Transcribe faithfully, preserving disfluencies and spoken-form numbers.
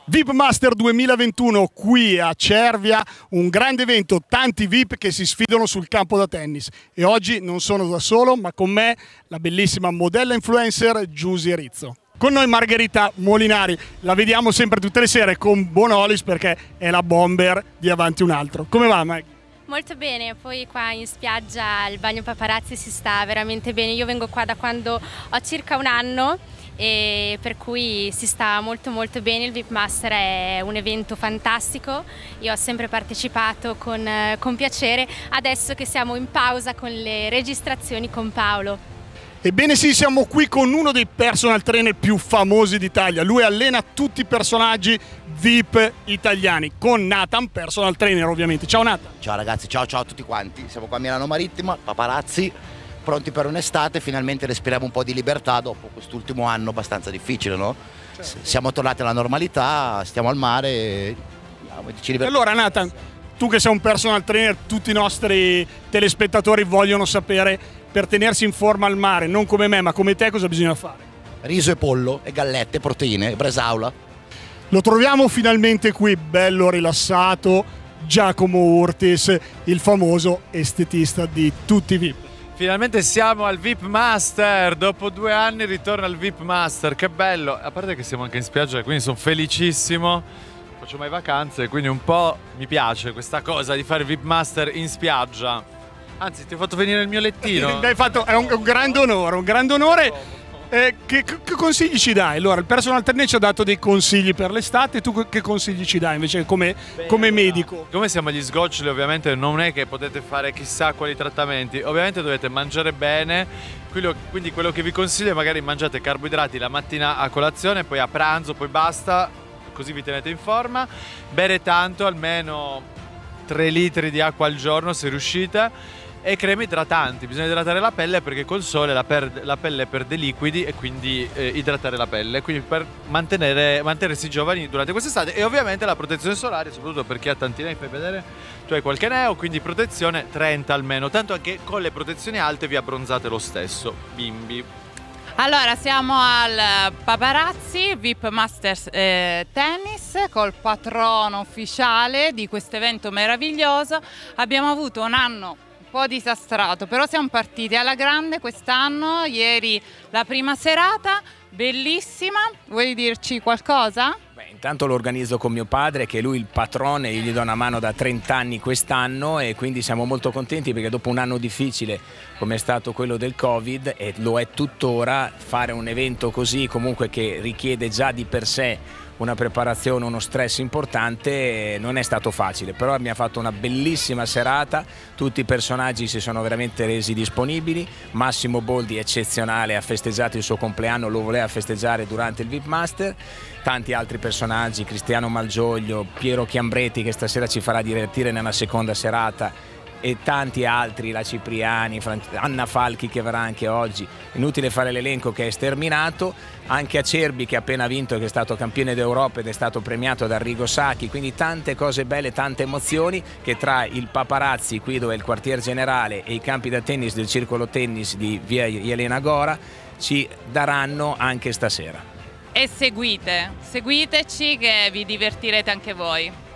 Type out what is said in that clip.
V I P Master duemilaventuno qui a Cervia, un grande evento, tanti V I P che si sfidano sul campo da tennis. E oggi non sono da solo, ma con me la bellissima modella influencer Giusy Rizzo. Con noi Margherita Molinari, la vediamo sempre tutte le sere con Bonolis perché è la bomber di Avanti un altro. Come va, Mag? Molto bene, poi qua in spiaggia al bagno paparazzi si sta veramente bene. Io vengo qua da quando ho circa un anno e per cui si sta molto molto bene. Il V I P Master è un evento fantastico, io ho sempre partecipato con, con piacere, adesso che siamo in pausa con le registrazioni con Paolo. Ebbene sì, siamo qui con uno dei personal trainer più famosi d'Italia. Lui allena tutti i personaggi V I P italiani, con Nathan, personal trainer ovviamente. Ciao Nathan. Ciao ragazzi, ciao ciao a tutti quanti. Siamo qua a Milano Marittima, paparazzi, pronti per un'estate. Finalmente respiriamo un po' di libertà dopo quest'ultimo anno abbastanza difficile, no? Certo. Siamo tornati alla normalità, stiamo al mare e ci divertiamo. Allora Nathan, tu che sei un personal trainer, tutti i nostri telespettatori vogliono sapere, per tenersi in forma al mare, non come me ma come te, cosa bisogna fare? Riso e pollo, e gallette, proteine, e bresaola. Lo troviamo finalmente qui, bello rilassato, Giacomo Urtis, il famoso estetista di tutti i V I P. Finalmente siamo al V I P Master, dopo due anni ritorno al V I P Master, che bello, a parte che siamo anche in spiaggia, quindi sono felicissimo, non faccio mai vacanze, quindi un po' mi piace questa cosa di fare il V I P Master in spiaggia. Anzi, ti ho fatto venire il mio lettino. Hai fatto, è un, un grande onore, un grande onore. Eh, che, che consigli ci dai? Allora, il personal trainer ci ha dato dei consigli per l'estate, tu che consigli ci dai invece come, Beh, come medico? Come siamo agli sgoccioli, ovviamente non è che potete fare chissà quali trattamenti, ovviamente dovete mangiare bene, quindi quello che vi consiglio è magari mangiate carboidrati la mattina a colazione, poi a pranzo, poi basta, così vi tenete in forma. Bere tanto, almeno tre litri di acqua al giorno se riuscite. E creme idratanti, bisogna idratare la pelle perché col sole la, per, la pelle perde liquidi e quindi eh, idratare la pelle, quindi per mantenere, mantenersi giovani durante quest'estate. E ovviamente la protezione solare, soprattutto per chi ha tanti neo, fai vedere, tu hai qualche neo, quindi protezione trenta almeno, tanto che con le protezioni alte vi abbronzate lo stesso, bimbi. Allora, siamo al Paparazzi V I P Masters eh, Tennis col patrono ufficiale di questo evento meraviglioso. Abbiamo avuto un anno un po' disastrato, però siamo partiti alla grande quest'anno. Ieri la prima serata, bellissima. Vuoi dirci qualcosa? Beh, intanto lo organizzo con mio padre, che è lui il patrone, io gli do una mano da trenta anni quest'anno e quindi siamo molto contenti perché dopo un anno difficile come è stato quello del Covid, e lo è tuttora, fare un evento così comunque che richiede già di per sé una preparazione, uno stress importante, non è stato facile, però mi ha fatto una bellissima serata, tutti i personaggi si sono veramente resi disponibili. Massimo Boldi eccezionale, ha festeggiato il suo compleanno, lo voleva festeggiare durante il V I P Master, tanti altri personaggi, Cristiano Malgioglio, Piero Chiambretti che stasera ci farà divertire nella seconda serata, e tanti altri, la Cipriani, Anna Falchi che verrà anche oggi, inutile fare l'elenco che è sterminato, anche Acerbi che ha appena vinto, che è stato campione d'Europa ed è stato premiato da Arrigo Sacchi, quindi tante cose belle, tante emozioni che tra il Paparazzi, qui dove è il quartier generale, e i campi da tennis del Circolo Tennis di via Elena Gora ci daranno anche stasera. E seguite, seguiteci che vi divertirete anche voi.